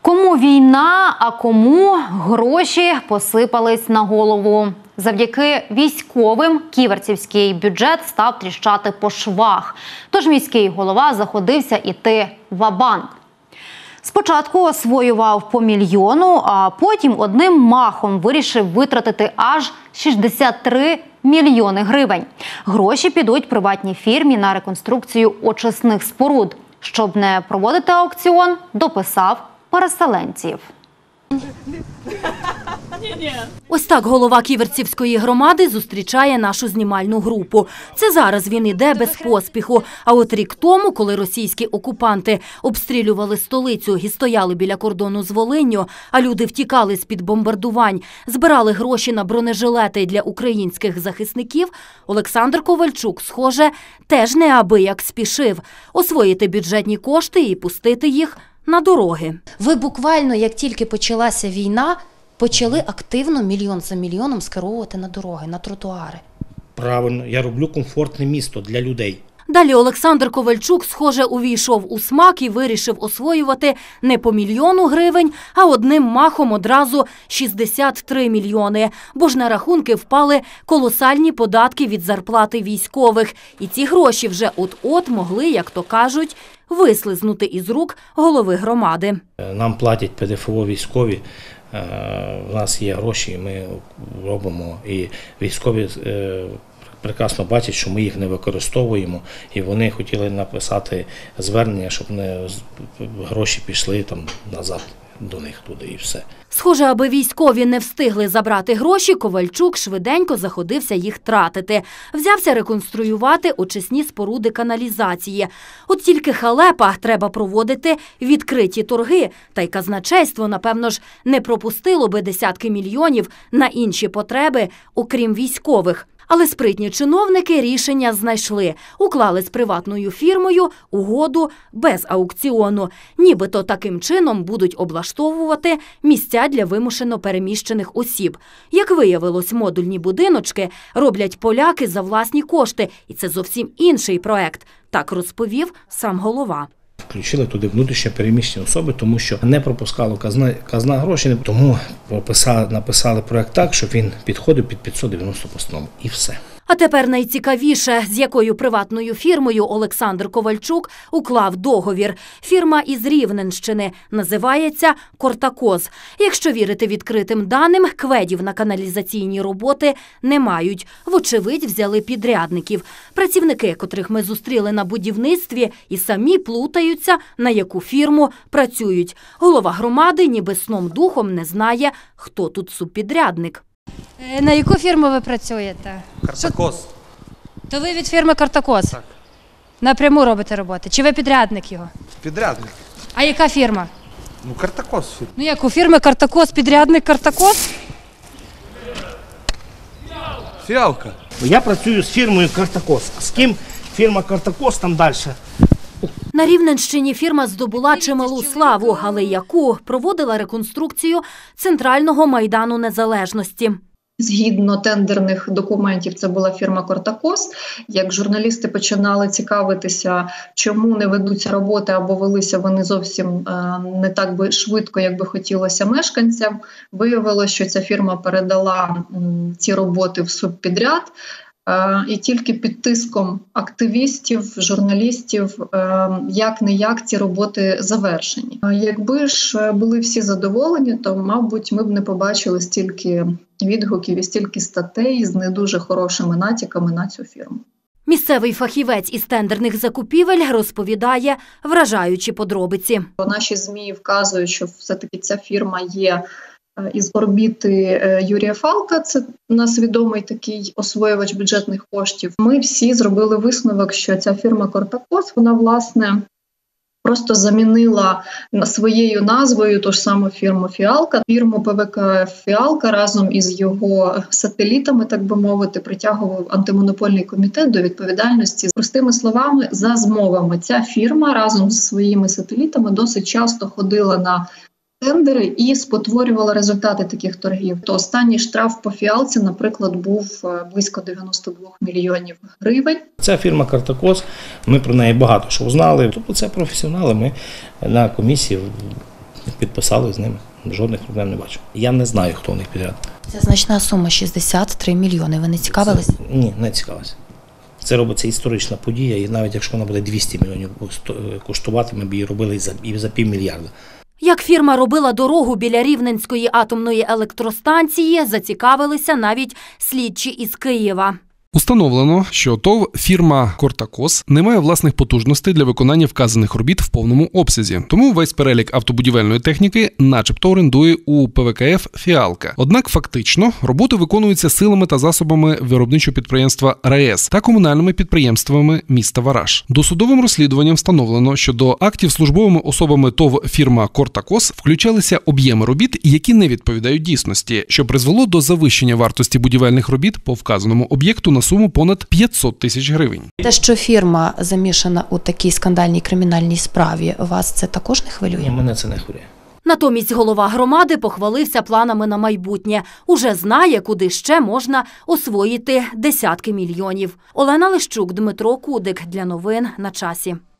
Кому війна, а кому гроші посипались на голову. Завдяки військовим ківерцівський бюджет став тріщати по швах. Тож міський голова заходився іти ва-банк. Спочатку освоював по мільйону, а потім одним махом вирішив витратити аж 63 мільйони гривень. Гроші підуть приватній фірмі на реконструкцію очисних споруд. Щоб не проводити аукціон, дописав переселенців. Ось так голова Ківерцівської громади зустрічає нашу знімальну групу. Це зараз він іде без поспіху. А от рік тому, коли російські окупанти обстрілювали столицю і стояли біля кордону з Волинню, а люди втікали з-під бомбардувань, збирали гроші на бронежилети для українських захисників, Олександр Ковальчук, схоже, теж неабияк спішив освоїти бюджетні кошти і пустити їх на дороги. Ви буквально, як тільки почалася війна, почали активно мільйон за мільйоном скеровувати на дороги, на тротуари. Правильно, я роблю комфортне місто для людей. Далі Олександр Ковальчук, схоже, увійшов у смак і вирішив освоювати не по мільйону гривень, а одним махом одразу 63 мільйони. Бо ж на рахунки впали колосальні податки від зарплати військових. І ці гроші вже от-от могли, як то кажуть, вислизнути із рук голови громади. Нам платять ПДФО військові, у нас є гроші, ми робимо, і військові прекрасно бачать, що ми їх не використовуємо, і вони хотіли написати звернення, щоб гроші пішли там назад до них туди і все. Схоже, аби військові не встигли забрати гроші, Ковальчук швиденько заходився їх тратити. Взявся реконструювати очисні споруди каналізації. От тільки халепа, треба проводити відкриті торги. Та й казначейство, напевно ж, не пропустило би десятки мільйонів на інші потреби, окрім військових. Але спритні чиновники рішення знайшли. Уклали з приватною фірмою угоду без аукціону. Нібито таким чином будуть облаштовувати місця для вимушено переміщених осіб. Як виявилось, модульні будиночки роблять поляки за власні кошти. І це зовсім інший проект. Так розповів сам голова. Включили туди внутрішньо переміщені особи, тому що не пропускало казна гроші, тому написали проект так, щоб він підходив під 590 постанову. І все. А тепер найцікавіше, з якою приватною фірмою Олександр Ковальчук уклав договір. Фірма із Рівненщини, називається «Кортакоз». Якщо вірити відкритим даним, кведів на каналізаційні роботи не мають. Вочевидь, взяли підрядників. Працівники, котрих ми зустріли на будівництві, і самі плутаються, на яку фірму працюють. Голова громади ніби сном духом не знає, хто тут субпідрядник. На яку фірму ви працюєте? Кортакоз. То ви від фірми «Кортакоз»? Так. Напряму робите роботи? Чи ви підрядник його? Підрядник. А яка фірма? Ну, Кортакоз фірма. Ну як, у фірми «Кортакоз» підрядник «Кортакоз»? Фіалка. Я працюю з фірмою «Кортакоз». З ким фірма «Кортакоз» там далі? На Рівненщині фірма здобула чималу славу, але яку проводила реконструкцію центрального Майдану Незалежності. Згідно тендерних документів, це була фірма «Кортакоз». Як журналісти починали цікавитися, чому не ведуться роботи або велися вони зовсім не так би швидко, як би хотілося мешканцям, виявилося, що ця фірма передала ці роботи в субпідряд. І тільки під тиском активістів, журналістів, як-не-як ці роботи завершені. Якби ж були всі задоволені, то, мабуть, ми б не побачили стільки відгуків і стільки статей з не дуже хорошими натяками на цю фірму. Місцевий фахівець із тендерних закупівель розповідає вражаючі подробиці. Наші ЗМІ вказують, що все-таки ця фірма є із орбіти Юрія Фалка, це у нас відомий такий освоювач бюджетних коштів. Ми всі зробили висновок, що ця фірма «Кортакоз», вона, власне, просто замінила своєю назвою ту ж саму фірму «Фіалка». Фірму ПВК «Фіалка» разом із його сателітами, так би мовити, притягував антимонопольний комітет до відповідальності. Простими словами, за змовами, ця фірма разом з своїми сателітами досить часто ходила на тендери і спотворювала результати таких торгів. То останній штраф по «Фіалці», наприклад, був близько 92 мільйонів гривень. Ця фірма «Кортакоз», ми про неї багато що знали. Тобто це професіонали, ми на комісії Підписали з ними, жодних проблем не бачу. Я не знаю, хто у них підряд. Це значна сума – 63 мільйони. Ви не цікавились? Ні, не цікавився. Це робиться історична подія, і навіть якщо вона буде 200 мільйонів коштувати, ми б її робили і за півмільярда. Як фірма робила дорогу біля Рівненської атомної електростанції, зацікавилися навіть слідчі із Києва. Установлено, що ТОВ фірма «Кортакос» не має власних потужностей для виконання вказаних робіт в повному обсязі. Тому весь перелік автобудівельної техніки начебто орендує у ПВКФ «Фіалка». Однак фактично роботи виконуються силами та засобами виробничого підприємства «РаЕС» та комунальними підприємствами міста Вараш. Досудовим розслідуванням встановлено, що до актів службовими особами ТОВ фірма «Кортакос» включалися об'єми робіт, які не відповідають дійсності, що призвело до завищення вартості будівельних робіт по вказаному об'єкту на суму понад 500 тисяч гривень. Те, що фірма замішана у такій скандальній кримінальній справі, вас це також не хвилює? Ні, мене це не хвилює. Натомість голова громади похвалився планами на майбутнє. Уже знає, куди ще можна освоїти десятки мільйонів. Олена Лищук, Дмитро Кудик. Для новин на часі.